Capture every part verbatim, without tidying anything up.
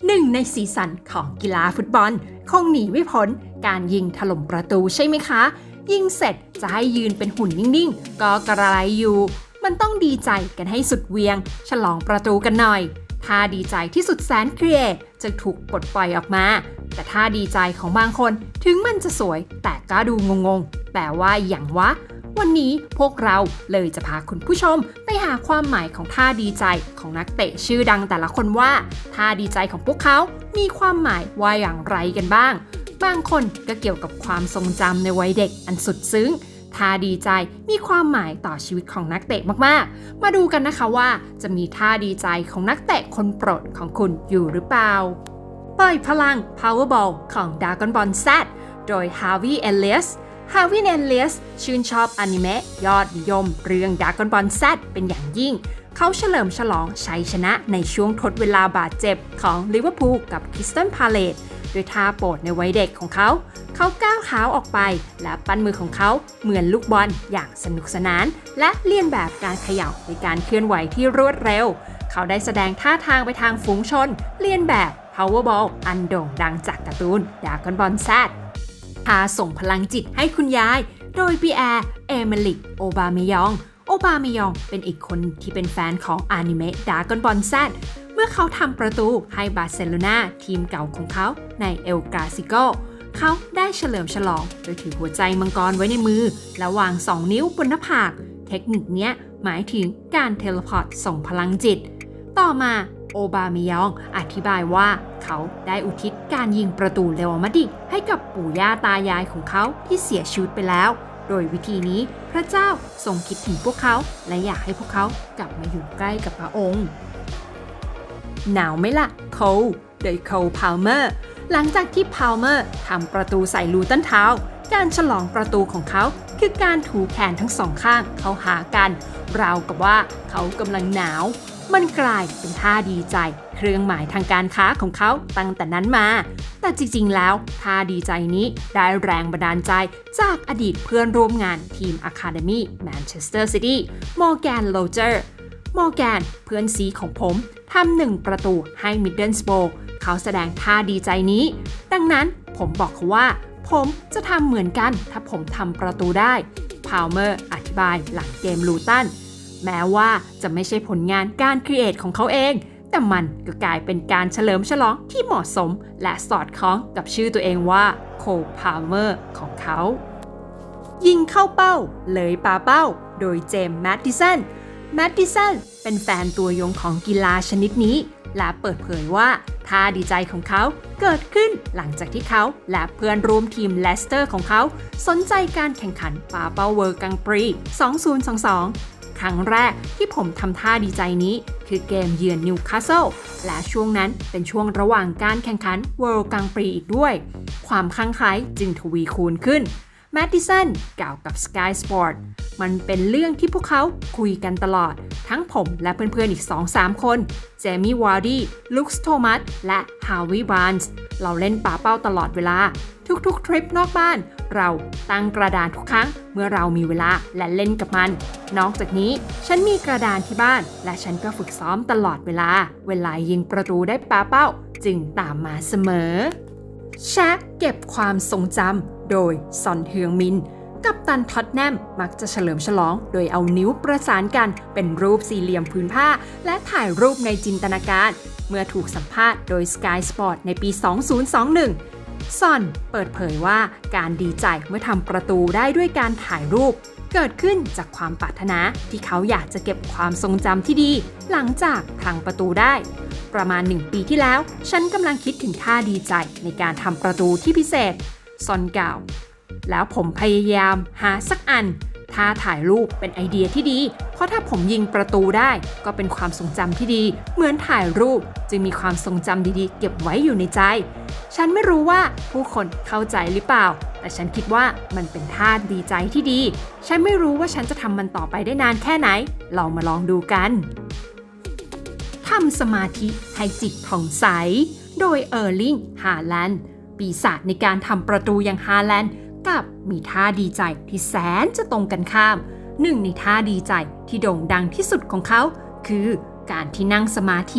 หนึ่งในสีสันของกีฬาฟุตบอลคงหนีไม่พ้นการยิงถล่มประตูใช่ไหมคะยิงเสร็จจะให้ยืนเป็นหุ่นนิ่งๆก็กระไรอยู่มันต้องดีใจกันให้สุดเวียงฉลองประตูกันหน่อยท่าดีใจที่สุดแสนครีเอทจะถูกปลดปล่อยออกมาแต่ท่าดีใจของบางคนถึงมันจะสวยแต่ก็ดูงงๆแต่ว่าอย่างวะวันนี้พวกเราเลยจะพาคุณผู้ชมไปหาความหมายของท่าดีใจของนักเตะชื่อดังแต่ละคนว่าท่าดีใจของพวกเขามีความหมายว่าอย่างไรกันบ้างบางคนก็เกี่ยวกับความทรงจำในวัยเด็กอันสุดซึ้งท่าดีใจมีความหมายต่อชีวิตของนักเตะมากๆมาดูกันนะคะว่าจะมีท่าดีใจของนักเตะคนโปรดของคุณอยู่หรือเปล่าปล่อยพลัง Powerball ของ Dragon Ball Z โดย Harvey Elias Harvey Elias ชื่นชอบอนิเมะยอดนิยมเรื่อง Dragon Ball Z เป็นอย่างยิ่งเขาเฉลิมฉลองชัยชนะในช่วงทดเวลาบาดเจ็บของลิเวอร์พูลกับคริสตัลพาเลซด้วยท่าโปรดในวัยเด็กของเขาเขาก้าวเท้าออกไปและปั้นมือของเขาเหมือนลูกบอลอย่างสนุกสนานและเลียนแบบการเขย่าในการเคลื่อนไหวที่รวดเร็วเขาได้แสดงท่าทางไปทางฝูงชนเลียนแบบ Powerball อันโด่งดังจากการ์ตูน Dragon Ball Z ท่าส่งพลังจิตให้คุณยายโดยปีแอร์ เอเมริก โอบาเมยองโอบาเมยองเป็นอีกคนที่เป็นแฟนของอนิเมะ Dragon Ball Z เมื่อเขาทำประตูให้บาร์เซโลนาทีมเก่าของเขาในเอลกาซิโกเขาได้เฉลิมฉลองโดยถือหัวใจมังกรไว้ในมือและวางสองนิ้วบนหน้าผากเทคนิคนี้หมายถึงการเทเลพอร์ตส่งพลังจิตต่อมาโอบาเมยองอธิบายว่าเขาได้อุทิศการยิงประตูเรอัลมาดริดให้กับปู่ย่าตายายของเขาที่เสียชีวิตไปแล้วโดยวิธีนี้พระเจ้าทรงคิดถึงพวกเขาและอยากให้พวกเขากลับมาอยู่ใกล้กับพระองค์หนาวไหมล่ะโคลโดยโคลพาลเมอร์หลังจากที่พาลเมอร์ทำประตูใส่ลูตันเท้าการฉลองประตูของเขาคือการถูแขนทั้งสองข้างเข้าหากันราวกับว่าเขากำลังหนาวมันกลายเป็นท่าดีใจเครื่องหมายทางการค้าของเขาตั้งแต่นั้นมาแต่จริงๆแล้วท่าดีใจนี้ได้แรงบันดาลใจจากอดีตเพื่อนร่วมงานทีม Academy Manchester City มอร์แกน โรเจอร์มอร์แกนเพื่อนซีของผมทำหนึ่งประตูให้มิดเดิลสโบร์เขาแสดงท่าดีใจนี้ดังนั้นผมบอกเขาว่าผมจะทำเหมือนกันถ้าผมทำประตูได้พาลเมอร์อธิบายหลังเกมลูตันแม้ว่าจะไม่ใช่ผลงานการครีเอทของเขาเองแต่มันก็กลายเป็นการเฉลิมฉลองที่เหมาะสมและสอดคล้องกับชื่อตัวเองว่าโคลพาลเมอร์ของเขายิงเข้าเป้าเลยปาเป้าโดยเจมส์ แมดดิสันแมดดิสันเป็นแฟนตัวยงของกีฬาชนิดนี้และเปิดเผยว่าท่าดีใจของเขาเกิดขึ้นหลังจากที่เขาและเพื่อนร่วมทีมเลสเตอร์ของเขาสนใจการแข่งขันปาเป้าเวิลด์กังปรีสองพันยี่สิบสองครั้งแรกที่ผมทำท่าดีใจนี้คือเกมเยือนนิวคาสเซิลและช่วงนั้นเป็นช่วงระหว่างการแข่งขันเวิลด์กังปรีอีกด้วยความคลั่งไคล้จึงทวีคูณขึ้นแมดดิสันกล่าวกับ Sky Sport มันเป็นเรื่องที่พวกเขาคุยกันตลอดทั้งผมและเพื่อนๆอีก สองสาม คนเจมี่วาร์ดี้ลุคส์โทมัสและฮาวิบานส์เราเล่นป่าเป้าตลอดเวลาทุกๆทริปนอกบ้านเราตั้งกระดานทุกครั้งเมื่อเรามีเวลาและเล่นกับมันนอกจากนี้ฉันมีกระดานที่บ้านและฉันก็ฝึกซ้อมตลอดเวลาเวลายิงประตูได้ป่าเป้าจึงตามมาเสมอแชคเก็บความทรงจำโดยซอนเฮืองมินกัปตันท็อตแนมมักจะเฉลิมฉลองโดยเอานิ้วประสานกันเป็นรูปสี่เหลี่ยมผืนผ้าและถ่ายรูปในจินตนาการเมื่อถูกสัมภาษณ์โดย Sky Sport ในปี สองพันยี่สิบเอ็ด ซอนเปิดเผยว่าการดีใจเมื่อทำประตูได้ด้วยการถ่ายรูปเกิดขึ้นจากความปรารถนาที่เขาอยากจะเก็บความทรงจำที่ดีหลังจากพังประตูได้ประมาณหนึ่งปีที่แล้วฉันกำลังคิดถึงท่าดีใจในการทำประตูที่พิเศษซอนกล่าวแล้วผมพยายามหาสักอันท่าถ่ายรูปเป็นไอเดียที่ดีเพราะถ้าผมยิงประตูได้ก็เป็นความทรงจำที่ดีเหมือนถ่ายรูปจึงมีความทรงจำดีๆเก็บไว้อยู่ในใจฉันไม่รู้ว่าผู้คนเข้าใจหรือเปล่าแต่ฉันคิดว่ามันเป็นท่าดีใจที่ดีฉันไม่รู้ว่าฉันจะทำมันต่อไปได้นานแค่ไหนลองมาลองดูกันทำสมาธิให้จิตผ่องใสโดยเออร์ลิง ฮาแลนด์ปีศาจในการทำประตูอย่างฮาแลนด์กับมีท่าดีใจที่แสนจะตรงกันข้ามหนึ่งในท่าดีใจที่โด่งดังที่สุดของเขาคือการที่นั่งสมาธิ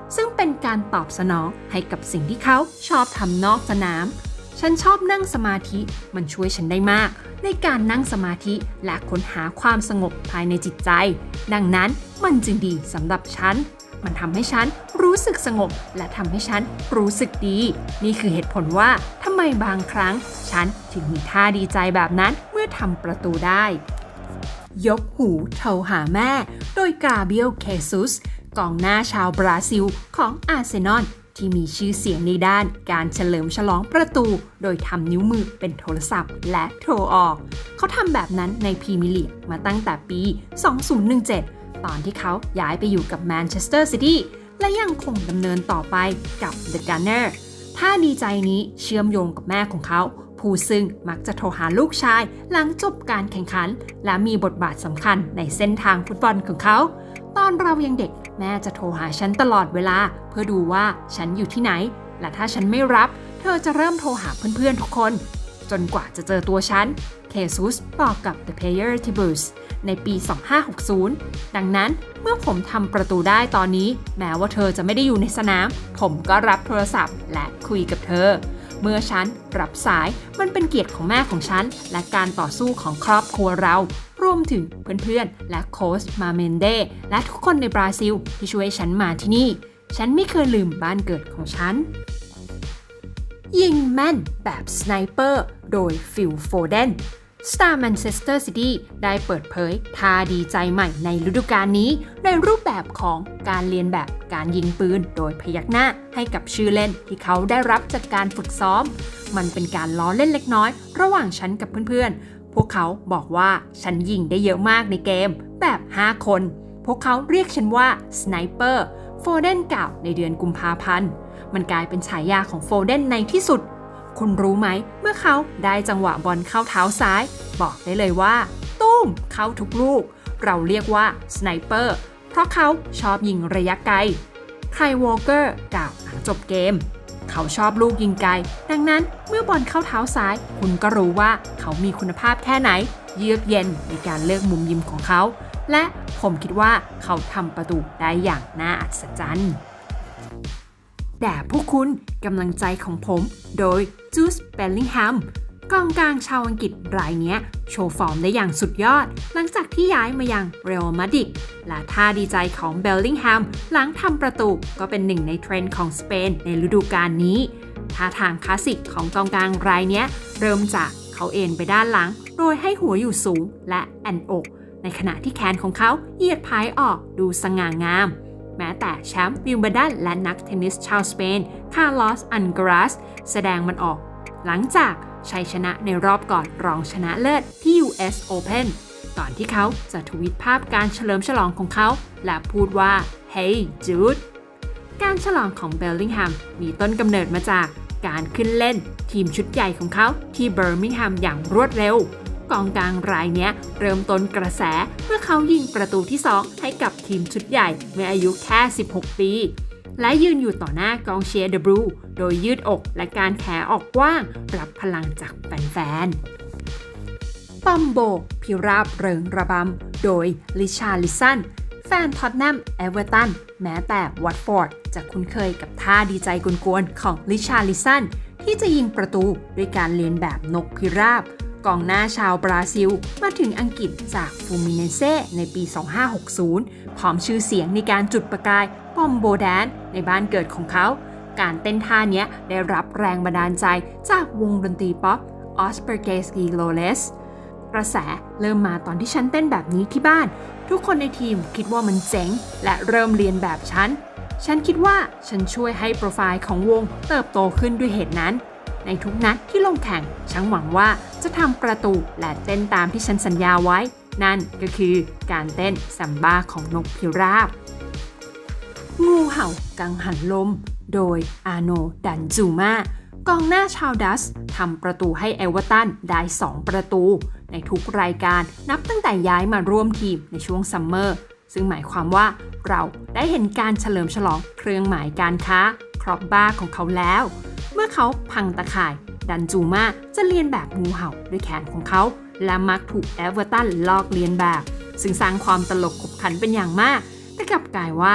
ซึ่งเป็นการตอบสนองให้กับสิ่งที่เขาชอบทำนอกสนามฉันชอบนั่งสมาธิมันช่วยฉันได้มากในการนั่งสมาธิและค้นหาความสงบภายในจิตใจดังนั้นมันจึงดีสำหรับฉันมันทำให้ฉันรู้สึกสงบและทำให้ฉันรู้สึกดีนี่คือเหตุผลว่าทำไมบางครั้งฉันถึงมีท่าดีใจแบบนั้นเมื่อทำประตูได้ยกหูโทรหาแม่โดยกาเบรียล เคซุสกองหน้าชาวบราซิลของอาร์เซนอลที่มีชื่อเสียงในด้านการเฉลิมฉลองประตูโดยทำนิ้วมือเป็นโทรศัพท์และโทรออกเขาทำแบบนั้นในพรีเมียร์ลีกมาตั้งแต่ปี สองพันสิบเจ็ด ตอนที่เขาย้ายไปอยู่กับแมนเชสเตอร์ซิตี้และยังคงดำเนินต่อไปกับ The Gunner ท่าดีใจนี้เชื่อมโยงกับแม่ของเขาผู้ซึ่งมักจะโทรหาลูกชายหลังจบการแข่งขันและมีบทบาทสำคัญในเส้นทางฟุตบอลของเขาตอนเรายังเด็กแม่จะโทรหาฉันตลอดเวลาเพื่อดูว่าฉันอยู่ที่ไหนและถ้าฉันไม่รับเธอจะเริ่มโทรหาเพื่อนๆทุกคนจนกว่าจะเจอตัวฉันเคซุสบอกกับ The Player Timbers ในปี สองพันห้าร้อยหกสิบ ดังนั้นเมื่อผมทำประตูได้ตอนนี้แม้ว่าเธอจะไม่ได้อยู่ในสนามผมก็รับโทรศัพท์และคุยกับเธอเมื่อฉันรับสายมันเป็นเกียรติของแม่ของฉันและการต่อสู้ของครอบครัวเรารวมถึงเพื่อนๆและโค้ชมาเมนเดและทุกคนในบราซิลที่ช่วยฉันมาที่นี่ฉันไม่เคยลืมบ้านเกิดของฉันยิงแม่นแบบสไนเปอร์โดยฟิล โฟเดนสตาร์แมนเชสเตอร์ซิตี้ได้เปิดเผยท่าดีใจใหม่ในฤดูกาลนี้ในรูปแบบของการเรียนแบบการยิงปืนโดยพยักหน้าให้กับชื่อเล่นที่เขาได้รับจากการฝึกซ้อมมันเป็นการล้อเล่นเล็กน้อยระหว่างฉันกับเพื่อนๆพวกเขาบอกว่าฉันยิงได้เยอะมากในเกมแบบห้าคนพวกเขาเรียกฉันว่าสไนเปอร์โฟเดนกล่าวในเดือนกุมภาพันธ์มันกลายเป็นฉายาของโฟเดนในที่สุดคุณรู้ไหมเมื่อเขาได้จังหวะบอลเข้าเท้าซ้ายบอกได้เลยว่าตุ้มเข้าทุกลูกเราเรียกว่าสไนเปอร์เพราะเขาชอบยิงระยะไกลไคลวอลเกอร์กล่าวหลังจบเกมเขาชอบลูกยิงไกลดังนั้นเมื่อบอลเข้าเท้าซ้ายคุณก็รู้ว่าเขามีคุณภาพแค่ไหนเยือกเย็นในการเลือกมุมยิงของเขาและผมคิดว่าเขาทำประตูได้อย่างน่าอัศจรรย์แด่ผู้คุณกำลังใจของผมโดยจูส เบลลิงแฮมกองกลางชาวอังกฤษรายนี้โชว์ฟอร์มได้อย่างสุดยอดหลังจากที่ย้ายมายังเรอัลมาดริดและท่าดีใจของเบลลิงแฮมหลังทำประตูก็เป็นหนึ่งในเทรนด์ของสเปนในฤดูกาลนี้ท่าทางคลาสสิกของกองกลางรายนี้เริ่มจากเขาเอ็นไปด้านหลังโดยให้หัวอยู่สูงและแอนอกในขณะที่แขนของเขาเหยียดพายออกดูสง่างามแม้แต่แชมป์วิมเบิลดันและนักเทนนิสชาวสเปนคาร์ลอส อันกราสแสดงมันออกหลังจากชัยชนะในรอบก่อนรองชนะเลิศที่ ยู เอส Open ก่อนที่เขาจะทวีตภาพการเฉลิมฉลองของเขาและพูดว่า Hey Jude การฉลองของเบลลิงแฮมมีต้นกำเนิดมาจากการขึ้นเล่นทีมชุดใหญ่ของเขาที่เบอร์มิงแฮมอย่างรวดเร็วกองกลางรายนี้เริ่มต้นกระแสเมื่อเขายิงประตูที่สองให้กับทีมชุดใหญ่เมื่ออายุแค่สิบหกปีและยืนอยู่ต่อหน้ากองเชียร์เดอะบลูโดยยืดอกและการแขนออกกว้างรับพลังจากแฟนๆปอมโบพิราบเริงระบำโดยลิชาลิสันแฟนท็อตแนมเอเวอร์ตันแม้แต่วัตฟอร์ดจะคุ้นเคยกับท่าดีใจกวนๆของลิชาลิสันที่จะยิงประตูด้วยการเลียนแบบนกพิราบกองหน้าชาวบราซิลมาถึงอังกฤษจากฟูมิเนเซ่ในปี สองพันห้าร้อยหกสิบ พร้อมชื่อเสียงในการจุดประกายปอมโบแดนในบ้านเกิดของเขาการเต้นท่านี้ได้รับแรงบันดาลใจจากวงดนตรีป๊อปออสเปอร์เกสกีโลเลสกระแสเริ่มมาตอนที่ฉันเต้นแบบนี้ที่บ้านทุกคนในทีมคิดว่ามันเจ๋งและเริ่มเรียนแบบฉันฉันคิดว่าฉันช่วยให้โปรไฟล์ของวงเติบโตขึ้นด้วยเหตุนั้นในทุกนัดที่ลงแข่งฉันหวังว่าจะทำประตูและเต้นตามที่ฉันสัญญาไว้นั่นก็คือการเต้นซัมบ้าของนกพิราบงูเห่ากังหันลมโดยอาโน ดันจูมากองหน้าชาวดัชทำประตูให้เอเวอร์ตันได้สองประตูในทุกรายการนับตั้งแต่ย้ายมาร่วมทีมในช่วงซัมเมอร์ซึ่งหมายความว่าเราได้เห็นการเฉลิมฉลองเครื่องหมายการค้าครอบบ้าของเขาแล้วเมื่อเขาพังตะข่ายดันจูมาจะเลียนแบบงูเห่าด้วยแขนของเขาและมักถูกเอเวอร์ตันลอกเลียนแบบซึ่งสร้างความตลกขบขันเป็นอย่างมากแต่กลับกลายว่า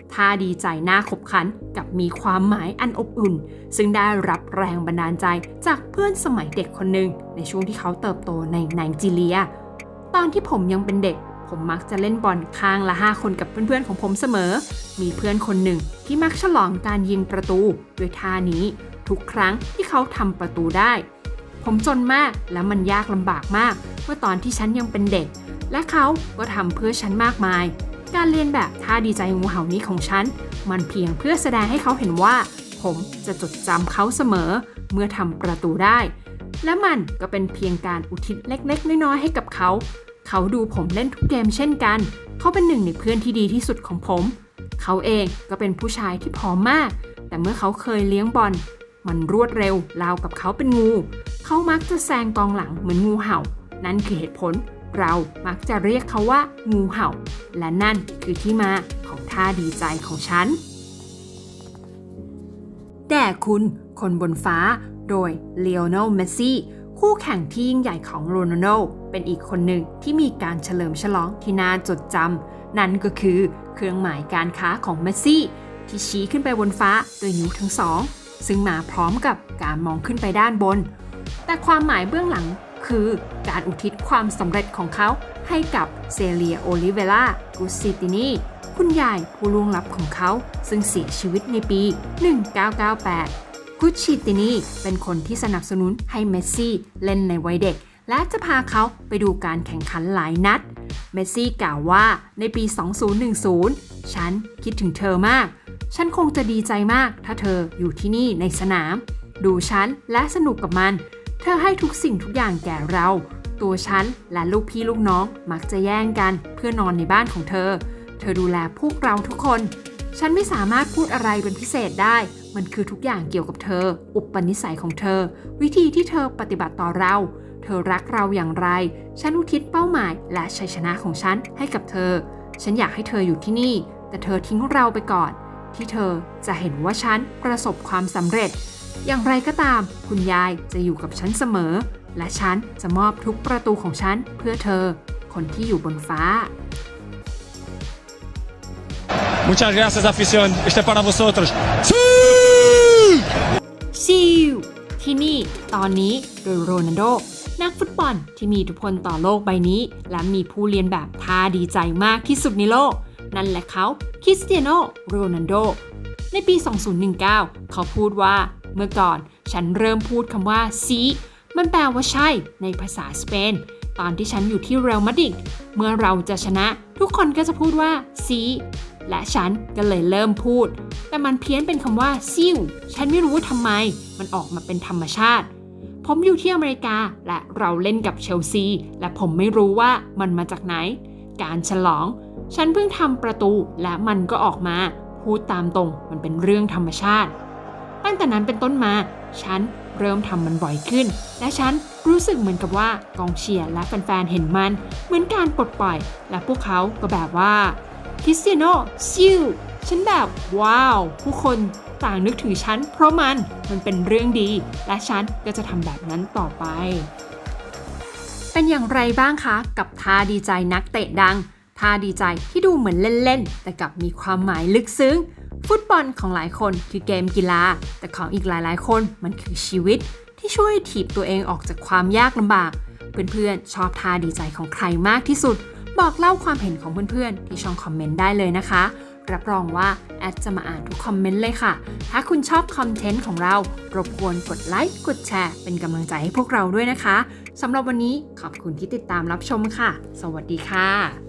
ท่าดีใจน่าขบขันกับมีความหมายอันอบอุ่นซึ่งได้รับแรงบันดาลใจจากเพื่อนสมัยเด็กคนหนึ่งในช่วงที่เขาเติบโตในไนจีเรียตอนที่ผมยังเป็นเด็กผมมักจะเล่นบอลข้างละห้าคนกับเพื่อนๆของผมเสมอมีเพื่อนคนหนึ่งที่มักฉลองการยิงประตูด้วยท่านี้ทุกครั้งที่เขาทำประตูได้ผมจนมากและมันยากลำบากมากเมื่อตอนที่ฉันยังเป็นเด็กและเขาก็ทำเพื่อฉันมากมายการเรียนแบบท่าดีใจงูเห่านี้ของฉันมันเพียงเพื่อแสดงให้เขาเห็นว่าผมจะจดจำเขาเสมอเมื่อทำประตูได้และมันก็เป็นเพียงการอุทิศเล็กๆน้อยๆให้กับเขาเขาดูผมเล่นทุกเกมเช่นกันเขาเป็นหนึ่งในเพื่อนที่ดีที่สุดของผมเขาเองก็เป็นผู้ชายที่ผอมมากแต่เมื่อเขาเคยเลี้ยงบอลมันรวดเร็วราวกับเขาเป็นงูเขามักจะแซงกองหลังเหมือนงูเห่านั่นคือเหตุผลเรามักจะเรียกเขาว่างูเห่าและนั่นคือที่มาของท่าดีใจของฉันแด่คุณคนบนฟ้าโดยเลโอเนล เมสซี่คู่แข่งที่ยิ่งใหญ่ของโรนัลโดเป็นอีกคนหนึ่งที่มีการเฉลิมฉลองที่น่าจดจำนั่นก็คือเครื่องหมายการค้าของเมสซี่ที่ชี้ขึ้นไปบนฟ้าโดยนิ้วทั้งสองซึ่งมาพร้อมกับการมองขึ้นไปด้านบนแต่ความหมายเบื้องหลังคือการอุทิศความสำเร็จของเขาให้กับเซเลียโอลิเวล่ากุสซิตินีคุณยายผู้ล่วงลับของเขาซึ่งเสียชีวิตในปีหนึ่งพันเก้าร้อยเก้าสิบแปดกุสซิตินีเป็นคนที่สนับสนุนให้เมสซี่เล่นในวัยเด็กและจะพาเขาไปดูการแข่งขันหลายนัดเมสซี่กล่าวว่าในปีสองพันสิบฉันคิดถึงเธอมากฉันคงจะดีใจมากถ้าเธออยู่ที่นี่ในสนามดูฉันและสนุกกับมันเธอให้ทุกสิ่งทุกอย่างแก่เราตัวฉันและลูกพี่ลูกน้องมักจะแย่งกันเพื่อนอนในบ้านของเธอเธอดูแลพวกเราทุกคนฉันไม่สามารถพูดอะไรเป็นพิเศษได้มันคือทุกอย่างเกี่ยวกับเธออุปนิสัยของเธอวิธีที่เธอปฏิบัติต่อเราเธอรักเราอย่างไรฉันอุทิศเป้าหมายและชัยชนะของฉันให้กับเธอฉันอยากให้เธออยู่ที่นี่แต่เธอทิ้งเราไปก่อนที่เธอจะเห็นว่าฉันประสบความสำเร็จอย่างไรก็ตามคุณยายจะอยู่กับฉันเสมอและฉันจะมอบทุกประตูของฉันเพื่อเธอคนที่อยู่บนฟ้า Muchas gracias afición este para vosotros ซิวที่นี่ตอนนี้โดยโรนัลโดนักฟุตบอลที่มีอิทธิพลต่อโลกใบนี้และมีผู้เรียนแบบท่าดีใจมากที่สุดในโลกนั่นแหละเขาคริสเตียโนโรนัลโดในปีสองพันสิบเก้าเขาพูดว่าเมื่อก่อนฉันเริ่มพูดคำว่าซีมันแปลว่าใช่ในภาษาสเปนตอนที่ฉันอยู่ที่เรอัลมาดริดเมื่อเราจะชนะทุกคนก็จะพูดว่าซีและฉันก็เลยเริ่มพูดแต่มันเพี้ยนเป็นคำว่าซิ่วฉันไม่รู้ทำไมมันออกมาเป็นธรรมชาติผมอยู่ที่อเมริกาและเราเล่นกับเชลซีและผมไม่รู้ว่ามันมาจากไหนการฉลองฉันเพิ่งทำประตูและมันก็ออกมาพูดตามตรงมันเป็นเรื่องธรรมชาติตั้งแต่นั้นเป็นต้นมาฉันเริ่มทำมันบ่อยขึ้นและฉันรู้สึกเหมือนกับว่ากองเชียร์และแฟนๆเห็นมันเหมือนการปลดปล่อยและพวกเขาก็แบบว่าคริสเตียโนซิวฉันแบบว้าวผู้คนต่างนึกถึงฉันเพราะมันมันเป็นเรื่องดีและฉันก็จะทำแบบนั้นต่อไปเป็นอย่างไรบ้างคะกับท่าดีใจนักเตะดังท่าดีใจที่ดูเหมือนเล่นๆแต่กลับมีความหมายลึกซึ้งฟุตบอลของหลายคนคือเกมกีฬาแต่ของอีกหลายๆคนมันคือชีวิตที่ช่วยถีบตัวเองออกจากความยากลำบากเพื่อนๆชอบท่าดีใจของใครมากที่สุดบอกเล่าความเห็นของเพื่อนๆที่ช่องคอมเมนต์ได้เลยนะคะรับรองว่าแอดจะมาอ่านทุกคอมเมนต์เลยค่ะถ้าคุณชอบคอนเทนต์ของเรารบกวนกดไลค์กดแชร์เป็นกำลังใจให้พวกเราด้วยนะคะสำหรับวันนี้ขอบคุณที่ติดตามรับชมค่ะสวัสดีค่ะ